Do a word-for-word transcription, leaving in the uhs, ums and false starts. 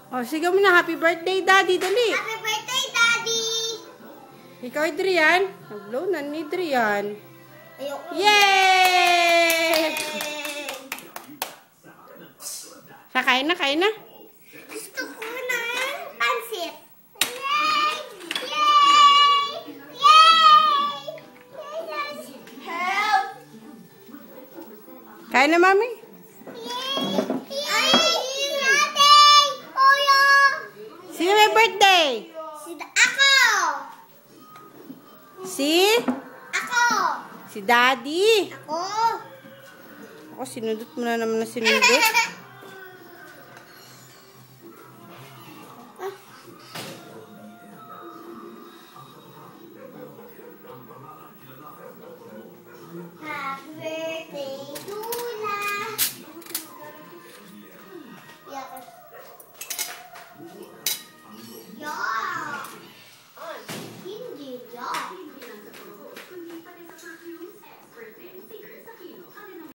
Oh, sigaw mo na, happy birthday, Daddy. Dali. Happy birthday, Daddy! Ikaw, Adrian. Nag-blow na ni Adrian. Ayoko. Yay! Sa kain na, kain na. Gusto ko ng pansit. Yay! Yay! Yay! Help! Kain na, Mami. Ay! Birthday! Oyo! Sino may birthday? Si ako! Si? Ako! Si Daddy. Ako! Ako, sinundot mo na naman na sinundot. Happy